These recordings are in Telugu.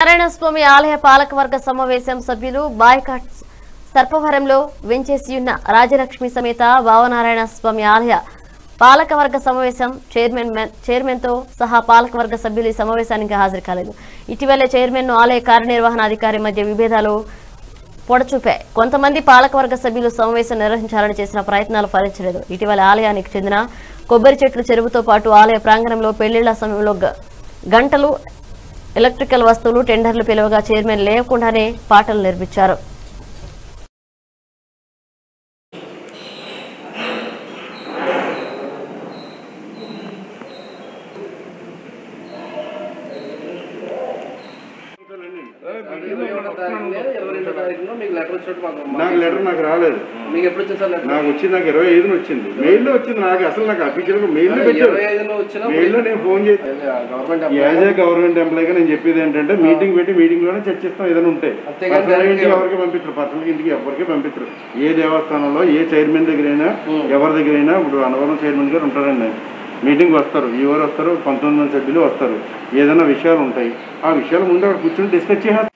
భావనారాయణ స్వామి ఆలయ పాలకవర్గ సమావేశం సభ్యులు బాయ్కాట్ సర్పవరంలో వెంచేసియున్న రాజలక్ష్మి సమేత భావనారాయణ స్వామి ఆలయ పాలకవర్గ సమావేశం చైర్మన్ తో సహా పాలకవర్గ సభ్యులు ఈ సమావేశానికి హాజరు కాలేదు. ఇటీవలే చైర్మన్ ను ఆలయ కార్యనిర్వహణాధికారి మధ్య విభేదాలు పొడచూపాయి. కొంతమంది పాలకవర్గ సభ్యులు సమావేశం నిర్వహించాలని చేసిన ప్రయత్నాలు ఫలించలేదు. ఇటీవల ఆలయానికి చెందిన కొబ్బరి చెట్లు చెరువుతో పాటు ఆలయ ప్రాంగణంలో పెళ్లిళ్ల సమయంలో గంటలు ఎలక్ట్రికల్ వస్తువులు టెండర్లు పిలువగా చైర్మన్ లేకుండానే పాటలు నిర్మించారు. నాకు లెటర్ నాకు రాలేదు. నాకు వచ్చింది, నాకు 25 వచ్చింది. మెయిల్లో వచ్చింది. నాకు అసలు నాకు అఫీషియల్ మెయిల్లో పెట్టారు. మెయిల్లో నేను ఫోన్ చేసి యాజ్ ఏ గవర్నమెంట్ ఎంప్లాయీగా నేను చెప్పేది ఏంటంటే మీటింగ్ పెట్టి మీటింగ్ లోనే చర్చిస్తాం. ఏదైనా ఉంటే ఇంటికి ఎవరికి పంపించరు, పర్సనల్ ఇంటికి ఎవరికి పంపించరు. ఏ దేవస్థానంలో ఏ చైర్మన్ దగ్గర అయినా ఎవరి దగ్గర అయినా ఇప్పుడు అనవరం చైర్మన్ గారు ఉంటారండి. మీటింగ్ వస్తారు, ఎవరు వస్తారు, 19 మంది సభ్యులు వస్తారు. ఏదైనా విషయాలు ఉంటాయి, ఆ విషయాల ముందు అక్కడ కూర్చొని డిస్కస్ చేయాలి.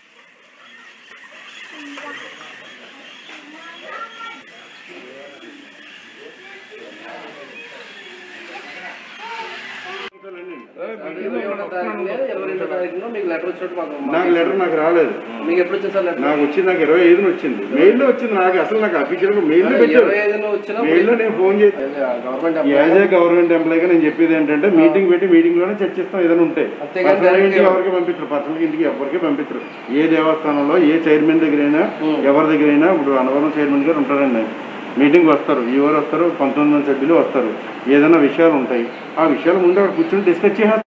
నాకు లెటర్ నాకు రాలేదు. నాకు వచ్చింది, నాకు 25 వచ్చింది. మెయిల్లో వచ్చింది. నాకు అసలు నాకు అఫీషియల్ మెయిల్లో పెట్టారు. మెయిల్లో నేను ఫోన్ చేసి యాజ్ ఏ గవర్నమెంట్ ఎంప్లాయీగా నేను చెప్పేది ఏంటంటే మీటింగ్ పెట్టి మీటింగ్ లోనే చర్చిస్తాం. ఏదైనా ఉంటే ఇంటికి ఎవరికి పంపించరు, పర్సనల్ ఇంటికి ఎవరికి పంపించరు. ఏ దేవస్థానంలో ఏ చైర్మన్ దగ్గర అయినా ఎవరి దగ్గర అయినా ఇప్పుడు అనవరం చైర్మన్ గారు ఉంటారండి. మీటింగ్ వస్తారు, ఎవరు వస్తారు, 19 మంది సభ్యులు వస్తారు. ఏదైనా విషయాలు ఉంటాయి, ఆ విషయాల ముందు అక్కడ కూర్చొని డిస్కస్ చేయాలి.